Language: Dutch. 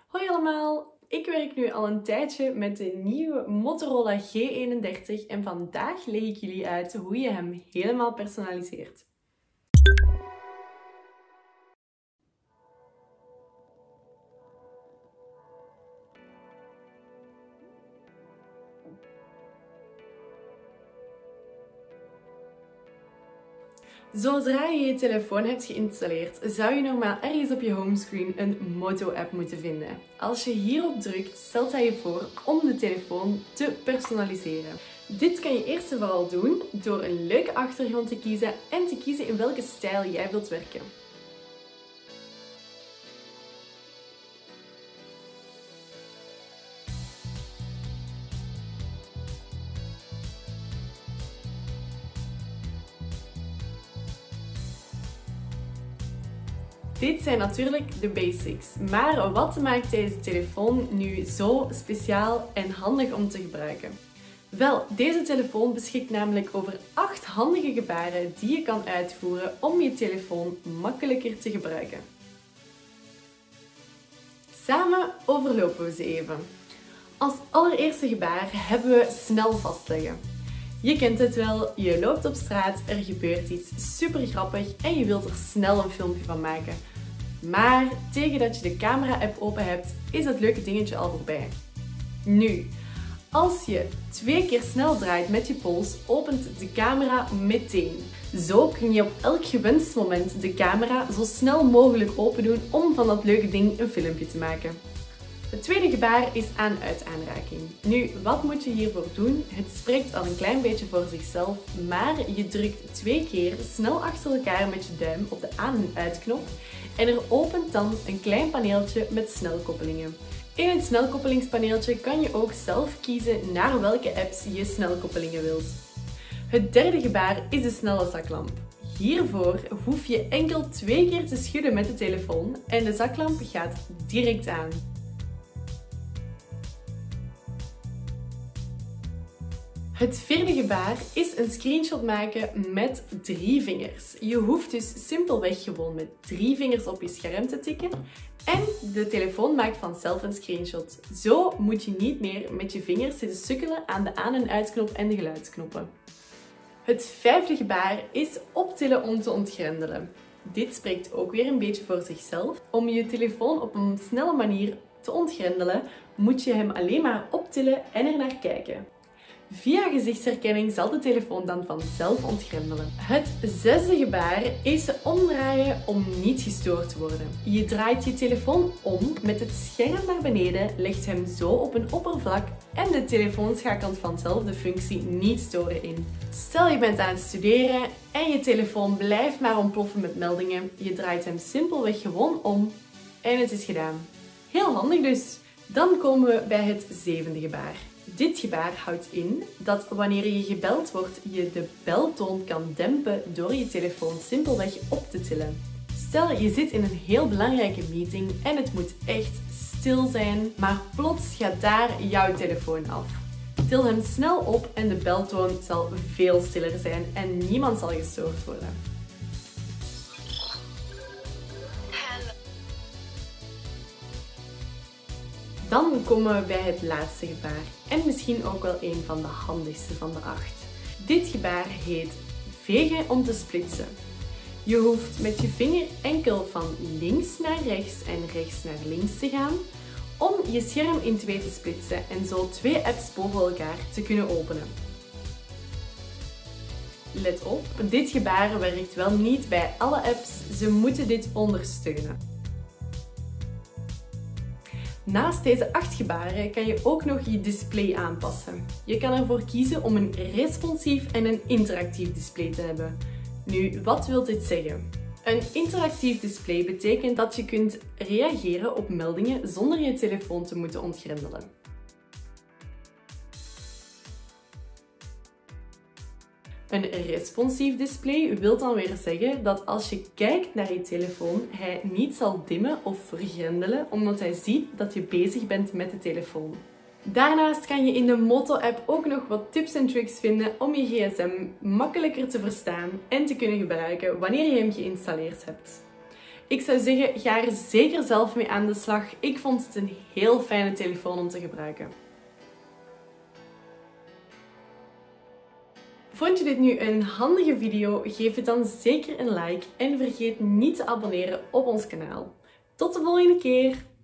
Hoi allemaal! Ik werk nu al een tijdje met de nieuwe Motorola G31 en vandaag leg ik jullie uit hoe je hem helemaal personaliseert. Zodra je je telefoon hebt geïnstalleerd, zou je normaal ergens op je homescreen een Moto-app moeten vinden. Als je hierop drukt, stelt hij je voor om de telefoon te personaliseren. Dit kan je eerst en vooral doen door een leuke achtergrond te kiezen en te kiezen in welke stijl jij wilt werken. Dit zijn natuurlijk de basics, maar wat maakt deze telefoon nu zo speciaal en handig om te gebruiken? Wel, deze telefoon beschikt namelijk over 8 handige gebaren die je kan uitvoeren om je telefoon makkelijker te gebruiken. Samen overlopen we ze even. Als allereerste gebaar hebben we snel vastleggen. Je kent het wel, je loopt op straat, er gebeurt iets super grappig en je wilt er snel een filmpje van maken. Maar tegen dat je de camera-app open hebt, is dat leuke dingetje al voorbij. Nu, als je 2 keer snel draait met je pols, opent de camera meteen. Zo kun je op elk gewenst moment de camera zo snel mogelijk open doen om van dat leuke ding een filmpje te maken. Het tweede gebaar is aan-uit aanraking. Nu, wat moet je hiervoor doen? Het spreekt al een klein beetje voor zichzelf, maar je drukt 2 keer snel achter elkaar met je duim op de aan- en uitknop en er opent dan een klein paneeltje met snelkoppelingen. In het snelkoppelingspaneeltje kan je ook zelf kiezen naar welke apps je snelkoppelingen wilt. Het derde gebaar is de snelle zaklamp. Hiervoor hoef je enkel 2 keer te schudden met de telefoon en de zaklamp gaat direct aan. Het vierde gebaar is een screenshot maken met 3 vingers. Je hoeft dus simpelweg gewoon met 3 vingers op je scherm te tikken en de telefoon maakt vanzelf een screenshot. Zo moet je niet meer met je vingers zitten sukkelen aan de aan- en uitknop en de geluidsknoppen. Het vijfde gebaar is optillen om te ontgrendelen. Dit spreekt ook weer een beetje voor zichzelf. Om je telefoon op een snelle manier te ontgrendelen, moet je hem alleen maar optillen en er naar kijken. Via gezichtsherkenning zal de telefoon dan vanzelf ontgrendelen. Het zesde gebaar is omdraaien om niet gestoord te worden. Je draait je telefoon om met het scherm naar beneden, legt hem zo op een oppervlak en de telefoon schakelt vanzelf de functie niet storen in. Stel je bent aan het studeren en je telefoon blijft maar ontploffen met meldingen. Je draait hem simpelweg gewoon om en het is gedaan. Heel handig dus. Dan komen we bij het zevende gebaar. Dit gebaar houdt in dat wanneer je gebeld wordt, je de beltoon kan dempen door je telefoon simpelweg op te tillen. Stel je zit in een heel belangrijke meeting en het moet echt stil zijn, maar plots gaat daar jouw telefoon af. Til hem snel op en de beltoon zal veel stiller zijn en niemand zal gestoord worden. Dan komen we bij het laatste gebaar en misschien ook wel een van de handigste van de 8. Dit gebaar heet vegen om te splitsen. Je hoeft met je vinger enkel van links naar rechts en rechts naar links te gaan om je scherm in 2 te splitsen en zo 2 apps boven elkaar te kunnen openen. Let op, dit gebaar werkt wel niet bij alle apps, ze moeten dit ondersteunen. Naast deze 8 gebaren kan je ook nog je display aanpassen. Je kan ervoor kiezen om een responsief en een interactief display te hebben. Nu, wat wil dit zeggen? Een interactief display betekent dat je kunt reageren op meldingen zonder je telefoon te moeten ontgrendelen. Een responsief display wil dan weer zeggen dat als je kijkt naar je telefoon, hij niet zal dimmen of vergrendelen omdat hij ziet dat je bezig bent met de telefoon. Daarnaast kan je in de Moto-app ook nog wat tips en tricks vinden om je gsm makkelijker te verstaan en te kunnen gebruiken wanneer je hem geïnstalleerd hebt. Ik zou zeggen, ga er zeker zelf mee aan de slag. Ik vond het een heel fijne telefoon om te gebruiken. Vond je dit nu een handige video? Geef het dan zeker een like en vergeet niet te abonneren op ons kanaal. Tot de volgende keer!